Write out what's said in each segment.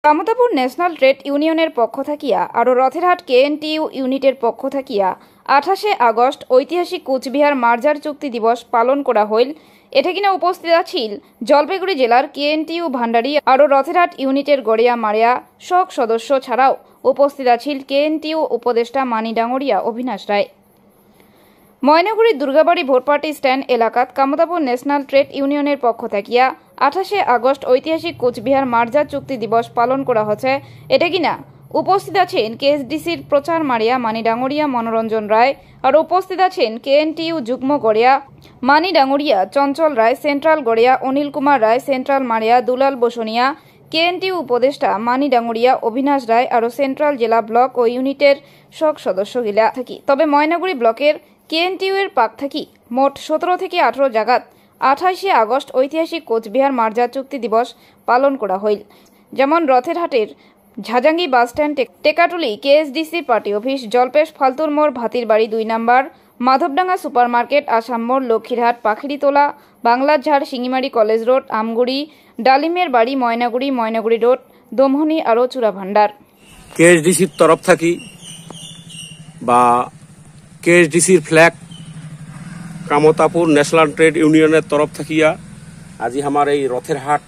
Kamtapur national trade ইউনিয়নের পক্ষ থাকিয়া আরও রথেরহাট কেএনটিইউ ইউনিটের পক্ষ থাকিয়া 28 আগস্ট ঐতিহাসিক কুচবিহার মার্জার চুক্তি দিবস পালন করা হইল। এটা কিনা উপস্থিত আছিল জলপাইগুড়ি জেলার কেএনটিইউ ভান্ডারী আরও রথেরহাট ইউনিটের গড়িয়া মারিয়া শক সদস্য ছাড়াও উপস্থিত আছিল কেএনটিইউ উপদেষ্টা মানি ডাঙরিয়া অবিনাশ রায়। ময়নাগুড়ির দুর্গাবাড়ি ভোটপার্টি স্ট্যান্ড এলাকাত কামতাপুর ন্যাশনাল ট্রেড ইউনিয়নের পক্ষ থাকিয়া 28 আগস্ট ঐতিহাসিক কুচবিহার মার্জার চুক্তি দিবস পালন করা হচ্ছে। এটা কিনা উপস্থিত আছেন কেএসডিসির প্রচার মারিয়া মানি ডাঙরিয়া মনোরঞ্জন রায় আর উপস্থিত আছেন কেএনটিইউ যুগ্ম গড়িয়া মানি ডাঙরিয়া চঞ্চল রায়, সেন্ট্রাল গড়িয়া অনিল কুমার রায়, সেন্ট্রাল মারিয়া দুলাল বসনিয়া, কেএনটিইউ উপদেষ্টা মানি ডাঙরিয়া অবিনাশ রায় আর সেন্ট্রাল জেলা ব্লক ও ইউনিটের শক সদস্য গিলা থাকি। তবে ময়নাগুড়ি ব্লকের কেএনটিইউ এর পাক থাকি মোট 17 থেকে 18 জায়গাত 28 আগস্ট ঐতিহাসিক কোচবিহার মার্জার চুক্তি দিবস পালন করা হইল। যেমন রথেরহাটের ঝাজাঙ্গি বাসস্ট্যান্ড, টেকাটুলি কেএসডিসির পার্টি অফিস, জলপেশ ফালতুর মোড় ভাতির বাড়ি 2 number, Madhabdanga super market, Assam মোড়, লক্ষ্মীরহাট, পাখিরিতলা, বাংলার ঝাড়, শিঙিমারি কলেজ রোড, আমগুড়ি, ডালিমের বাড়ি, ময়নাগুড়ি রোড, দমহনি আরও চূড়াভান্ডার। কেএসডিসির তরফ থাকি বা কেএসডিসির ফ্ল্যাগ কামতাপুর ন্যাশনাল ট্রেড ইউনিয়নের তরফ থাকিয়া আজি আমার এই রথেরহাট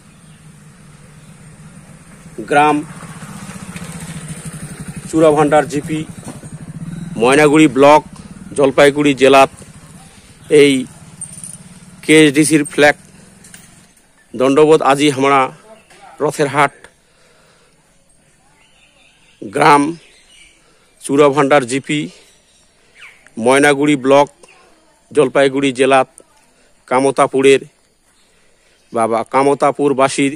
গ্রাম, চূড়াভান্ডার জিপি, ময়নাগুড়ি ব্লক, জলপাইগুড়ি জেলাত এই কেএসডিসির ফ্ল্যাগ দণ্ডবোধ আজি আমরা রথেরহাট গ্রাম, চূড়াভান্ডার জিপি, ময়নাগুড়ি ব্লক, জলপাইগুড়ি জেলাত কামতাপুরের বাবা কামতাপুরবাসীর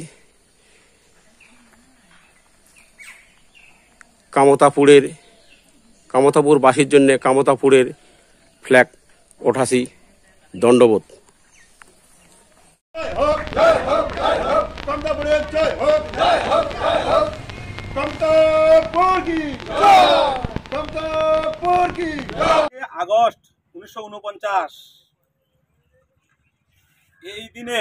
কামতাপুরবাসীর জন্য কামতাপুরের ফ্ল্যাগ ওঠাছি দণ্ডবোধ। আগস্ট 1949 এই দিনে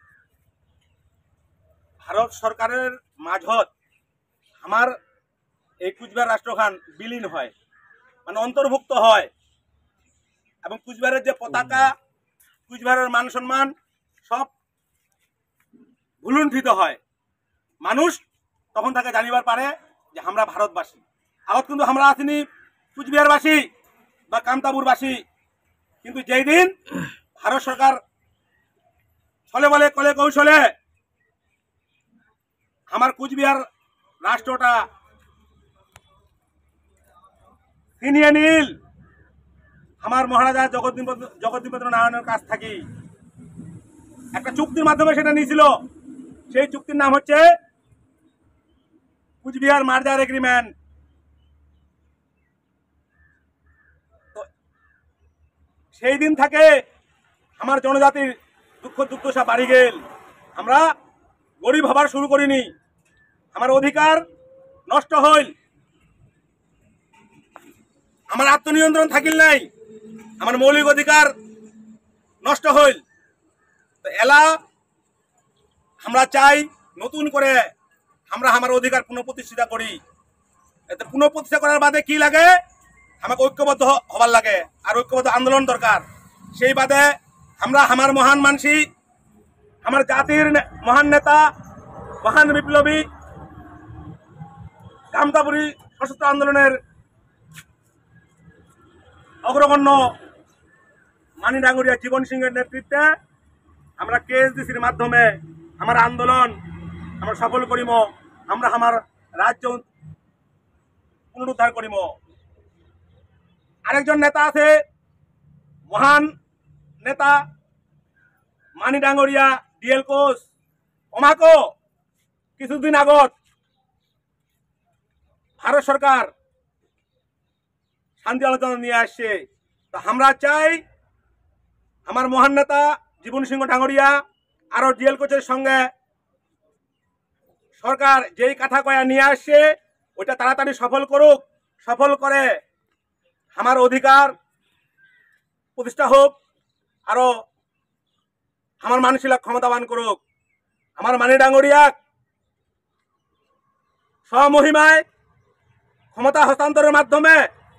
ভারত সরকারের মাঝত আমার এই কুচবিহার রাষ্ট্রখান বিলীন হয়, মানে অন্তর্ভুক্ত হয়, এবং কুচবিহারের যে পতাকা, কুচবিহারের মান সম্মান সব ভুলুণ্ঠিত হয়। মানুষ তখন তাকে জানিবার পারে যে আমরা ভারতবাসী। আগত কিন্তু আমরা আসিনি কুচবিহারবাসী বা কামতাপুরবাসী, কিন্তু যেই দিন ভারত সরকার ছলে বলে কলে কৌশলে আমার কুচবিহার রাষ্ট্রটা ছিনিয়ে নিল, আমার মহারাজা জগদ্দীপেন্দ্র নারায়ণের কাছ থাকি একটা চুক্তির মাধ্যমে সেটা নিয়েছিল। সেই চুক্তির নাম হচ্ছে কুচবিহার মার্জার এগ্রিমেন্ট। তো সেই দিন থেকে আমার জনজাতির দুঃখ দুর্দশা বাড়ি গেল। আমরা গরিব হবার শুরু করিনি, আমার অধিকার নষ্ট হইল, আমার আত্মনিয়ন্ত্রণ থাকিল নাই, আমার মৌলিক অধিকার নষ্ট হইল। তো এলা আমরা চাই নতুন করে আমরা আমার অধিকার পুনঃপ্রতিষ্ঠিত করি। এতে পুনঃপ্রতিষ্ঠা করার বাদে কি লাগে, আমাকে ঐক্যবদ্ধ হবার লাগে, আর ঐক্যবদ্ধ আন্দোলন দরকার। সেই বাদে আমরা আমার মহান মানসী, আমার জাতির মহান নেতা, মহান বিপ্লবী, কামতাপুরী সশস্ত্র আন্দোলনের অগ্রগণ্য মানি ডাঙরিয়া জীবন সিংহের নেতৃত্বে আমরা কেএসডিসির মাধ্যমে আমার আন্দোলন আমরা সফল করিম, আমরা আমার রাজ্য পুনরুদ্ধার করিম। আরেকজন নেতা আছে, মহান নেতা মানি ডাঙরিয়া ডিএল কোচ, ওমাকো কিছুদিন আগত ভারত সরকার শান্তি আলোচনা নিয়ে আসছে। তো আমরা চাই আমার মহান নেতা জীবন সিংহ ডাঙরিয়া আরো ডিএল কোচের সঙ্গে সরকার যেই কথা কয়া নিয়ে আসছে ওইটা তাড়াতাড়ি সফল করুক, সফল করে আমার অধিকার প্রতিষ্ঠা হোক, আরো আমার মানুষিলা ক্ষমতাবান করুক। আমার মানি ডাঙরিয়া স্বমহিমায় ক্ষমতা হস্তান্তরের মাধ্যমে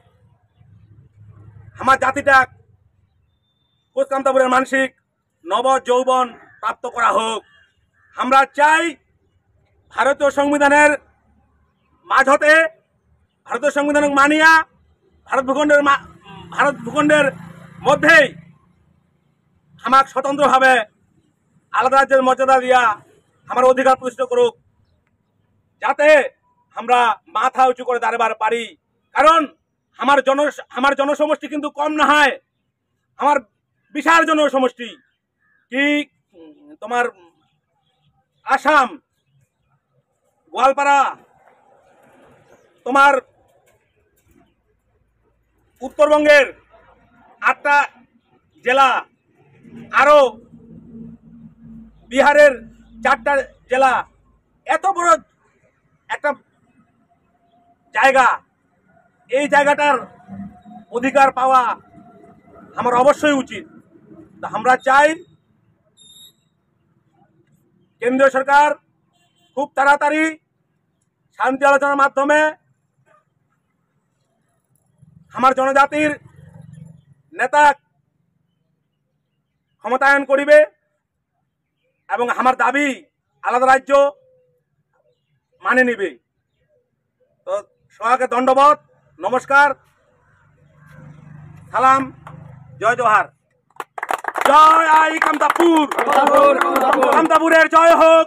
আমার জাতিটা কোচকামতাপুরের মানসিক নব যৌবন প্রাপ্ত করা হোক। আমরা চাই ভারতীয় সংবিধানের মাঝতে, ভারতীয় সংবিধান মানিয়া ভারত ভূখণ্ডের মধ্যেই আমাক স্বতন্ত্রভাবে আলাদা রাজ্যের মর্যাদা দিয়া আমার অধিকার প্রতিষ্ঠিত করুক, যাতে আমরা মাথা উঁচু করে দাঁড়াবার পারি। কারণ আমার জনসমষ্টি কিন্তু কম না হয়, আমার বিশাল জনসমষ্টি। কি তোমার আসাম, গোয়ালপাড়া, তোমার উত্তরবঙ্গের 8টা জেলা, আরো বিহারের 4টা জেলা, এত বড় একটা জায়গা, এই জায়গাটার অধিকার পাওয়া আমার অবশ্যই উচিত। তা আমরা চাই কেন্দ্রীয় সরকার খুব তাড়াতাড়ি শান্তি আলোচনার মাধ্যমে আমার জনজাতির নেতা ক্ষমতায়ন করিবে এবং আমার দাবি আলাদা রাজ্য মানে নিবে। তো সবাইকে দণ্ডবত, নমস্কার, সালাম, জয় জোহার। জয় আই কামতাপুর, কামতাপুরের জয় হোক,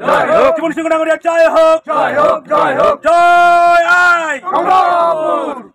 জীবন সিংহ নগরের জয় হোক, জয় আই।